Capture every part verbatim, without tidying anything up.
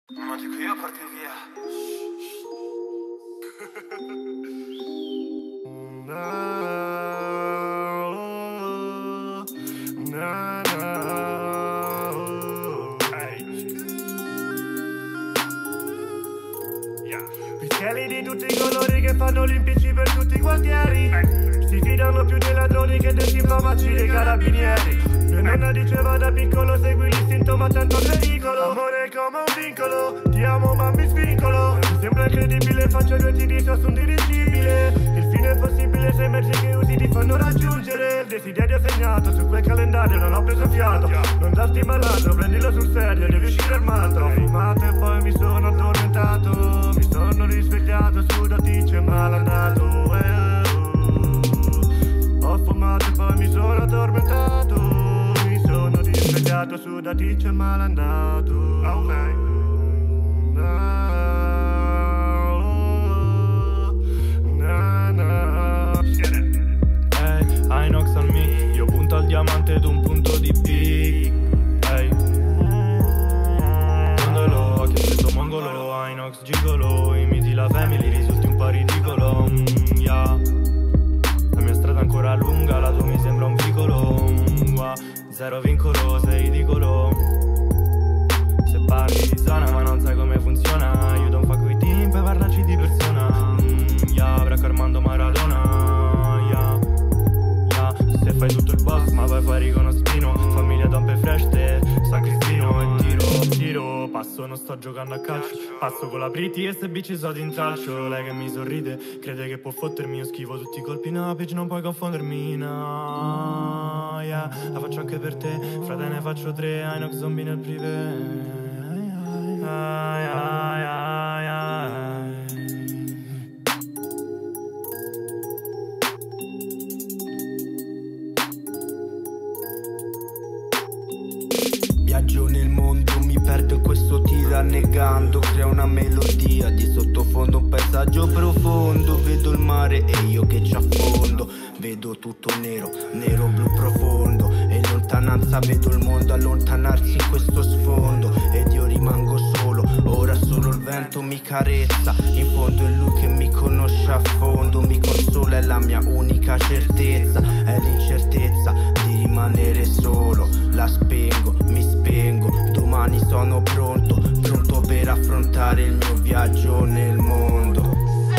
Ma dico io parti via. Na, na, na, hey. Yeah. Picchielli di tutti i colori che fanno olimpici per tutti i quartieri. Hey. Si fidano più dei ladroni che dei simpatici dei carabinieri. Mia nonna diceva da piccolo segui l'istinto ma tanto pericolo. Amore è come un vincolo, ti amo ma mi svincolo. Mi sembra incredibile, faccio due tiri, so son dirigibile. Il fine è possibile se i mezzi che usi ti fanno raggiungere. Il desiderio è segnato su quel calendario, non ho preso fiato. Non darti malato, prendilo sul serio, devi uscire armato. Ho fumato e poi mi sono addormentato. Mi sono risvegliato su daticcio malandato. eh, oh. Ho fumato e poi mi sono addormentato. Svegliato su daticcio e malandato. Ok. Na, na, na. Ehi, Inox al mic, io punto al diamante ed un punto di pic. Ehi, Mongolo, che questo mongolo, Inox gigolo, imiti la family, risulti un po' ridicolo. Mm, yeah. La mia strada ancora lunga, la tua mi sembra un vicolo. Mm, wow. Zero vincolo, sei ridicolo. Se parli di zona ma non sai come funziona. You don't fuck with team per parlarci di persona. mm, Yeah, Bracco Armando Maradona. Yeah, yeah. Se fai tutto il boss ma poi fuori con uno spino. Famiglia Dompe Fresh te, San Cristino. E tiro, tiro, passo, non sto giocando a calcio. Passo con la Pretty e se bici so di intralcio. Lei che mi sorride, crede che può fottermi. Io schivo tutti i colpi, no, bitch non puoi confondermi, no. Yeah, la faccio anche per te, frate ne faccio tre. Inox zombie nel privé. Ai, ai, ai, ai. Viaggio nel mondo, mi perdo in questo tiro annegando. Creo una melodia, di sottofondo un paesaggio profondo. Vedo il mare e io che ci affondo. Vedo tutto nero, nero blu profondo. E in lontananza vedo il mondo allontanarsi in questo sfondo. Ed io rimango solo, ora solo il vento mi carezza. In fondo è lui che mi conosce a fondo. Mi consola, è la mia unica certezza. È l'incertezza di rimanere solo. La spengo, mi spengo, domani sono pronto. Pronto per affrontare il mio viaggio nel mondo.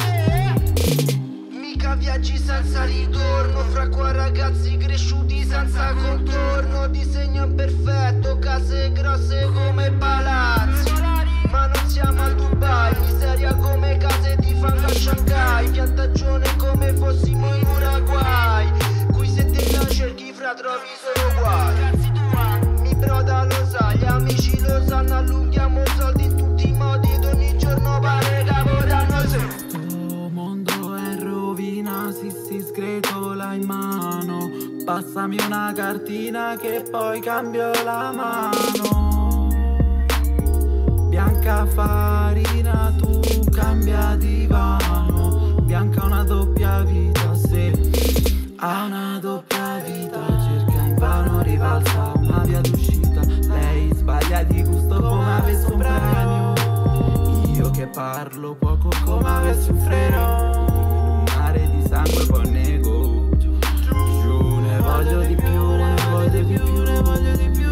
Mica viaggi senza ritorno. Fra qua ragazzi cresciuti senza contorno. Disegno imperfetto, case grosse come palazzi. Ma non siamo a Dubai, miseria come case di fango a Shanghai. Piantagione come fossimo in Uruguay. Qui se te la cerchi fra trovi solo guai. Mi broda lo sa, gli amici lo sanno. Allunghiamo soldi in tutti i modi ed ogni giorno pare che vorranno se. Questo mondo è in rovina, si si sgretola in mano. Passami una cartina che poi cambio la mano. Bianca farina, tu cambia divano. Bianca una doppia vita, se ha una doppia vita. Cerca invano, rivalsa una via d'uscita. Lei sbaglia di gusto come avesse un premio. Io che parlo poco come avessi un freno. In un mare di sangue poi nego. Giù ne voglio di più, ne voglio di più, ne voglio di più.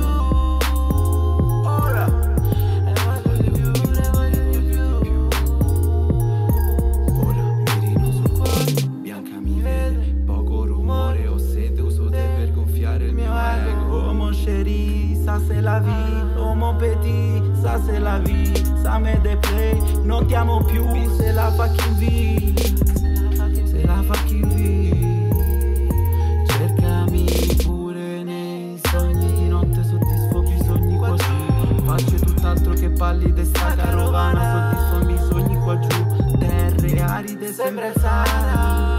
Ora ne voglio di più, ne voglio di più. Ora mirino sul cuore, Bianca mi vede. Poco rumore, ho sete, uso te per gonfiare il mio ego. Homo chéri, ça c'est la vie. Homo petit, ça c'est la vie. Ça me deplay, non ti amo più. Se la fucking V, se la fucking V. Cercami pure nei sogni. Di notte soddisfo bisogni qua giù. Faccio tutt'altro che balli de sta carovana. Soddisfo i miei sogni qua giù. Terre aride sembra il Sahara.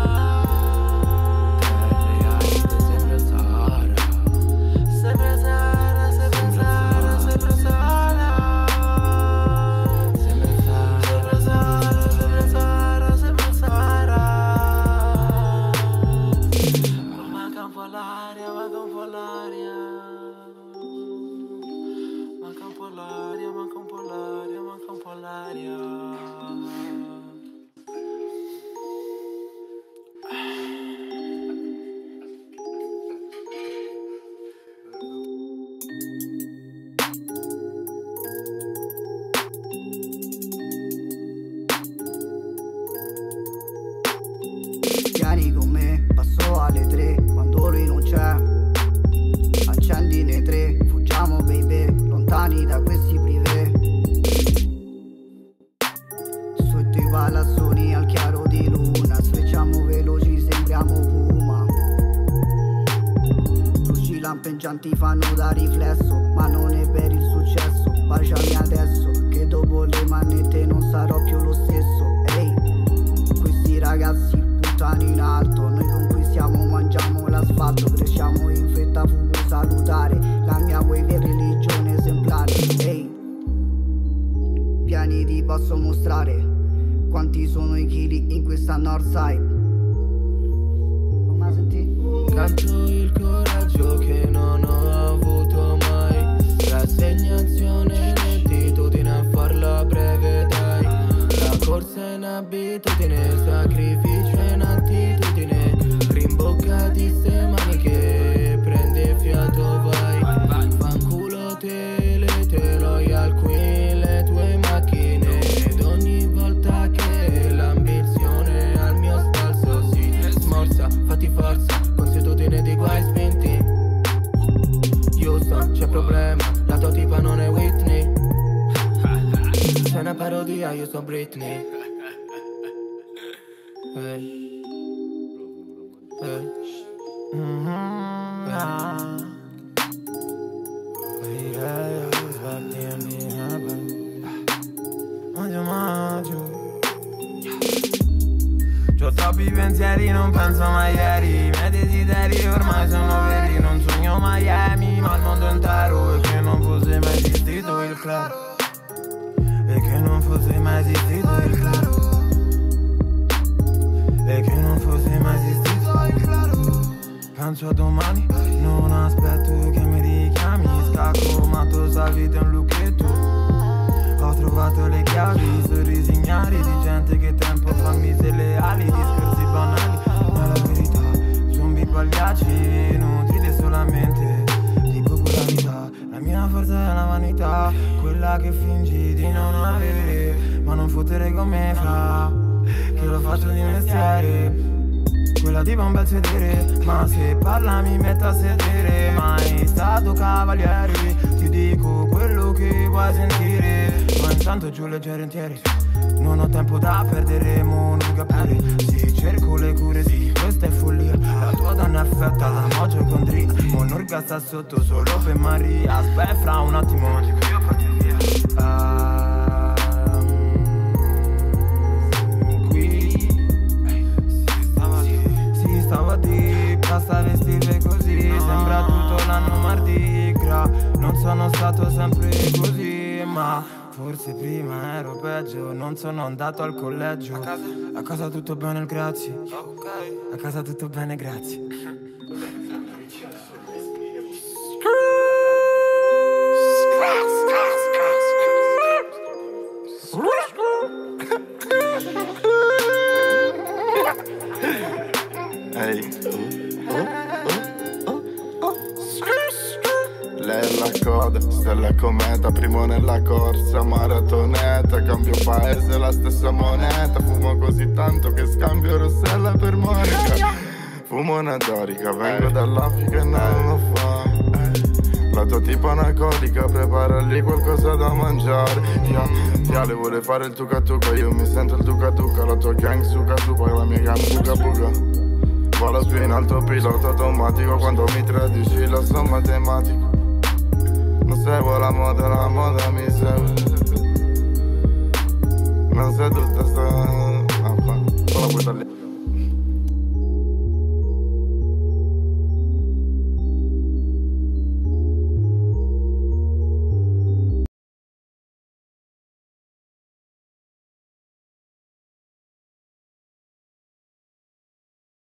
Manca un po' l'aria, manca un po' l'aria, manca un mangianti fanno da riflesso, ma non è per il successo. Baciami adesso, che dopo le manette non sarò più lo stesso. Ehi, questi ragazzi puntano in alto, noi conquistiamo, mangiamo l'asfalto, cresciamo in fretta, fumo salutare, la mia wave è religione esemplare. Ehi, piani ti posso mostrare quanti sono i chili in questa Northside. Come senti? Canto il coraggio che non ho avuto mai, rassegnazione, nettitudine a farla breve dai. La corsa in abitudine, sacrificio in attitudine, rimboccati ste maniche, prendi fiato vai. Fanculo te, le te loyal qui, le tue macchine, ed ogni volta che l'ambizione al mio spalso si smorza, fatti forza, consuetudine di guai spinti. Houston, c'è problema, la tua tipa non è Whitney. Sei una parodia, io sono Britney. Hey. Hey. Mm-hmm. Yeah. Yeah, Maggio, maggio. C'ho troppi pensieri, non penso mai ieri. I miei desideri ormai sono veri. Non sogno Miami, ma il mondo intero. E che non fosse mai esistito il claro. E che non fosse mai esistito il claro. E che non fosse mai esistito il claro. Penso a domani, non aspetto che mi richiami. Scacco, ma tu salvi te un lucchetto. Ho trovato le chiavi, sorrisi ignari di gente che tempo fa mise le ali. Discorsi banali, ma la verità, zombie pagliacci, nutrite solamente di popolarità. La mia forza è la vanità, quella che fingi di non avere, ma non fottere come fa, che lo faccio di mestiere. Quella diva un bel sedere, ma se parla mi metto a sedere. Mai stato cavaliere, ti dico quello che vuoi sentire. Ma intanto giù leggero entieri, non ho tempo da perdere, mo nuga pure. Sì, cerco le cure, sì, questa è follia. La tua donna è affetta da moggio con dri. Mo Nurga sta sotto solo per Maria. Aspetta fra un attimo, dico io parti via. Ah, stavo di, basta vestire così, no. Sembra tutto l'anno Mardi Gras. Non sono stato sempre così, ma forse prima ero peggio. Non sono andato al collegio. A casa, a casa tutto bene, grazie. Okay. A casa tutto bene, grazie. Ehi, lei è la coda, stella cometa, primo nella corsa, maratoneta, cambio paese, la stessa moneta, fumo così tanto che scambio Rossella per Monica. Fumo una dorica, vengo dall'Africa e non ho fame. La tua tipa anacolica, prepara lì qualcosa da mangiare. Viale vuole fare il tuca tuca, io mi sento il tuca tuca. La tua gang suca supa, la mia gang buca buca. Volo più in alto, pilota automatico. Quando mi tradisci lo so matematico. Non seguo la moda, la moda mi segue. Non sei tutta sta... Ah, qua, solo puoi tagliare.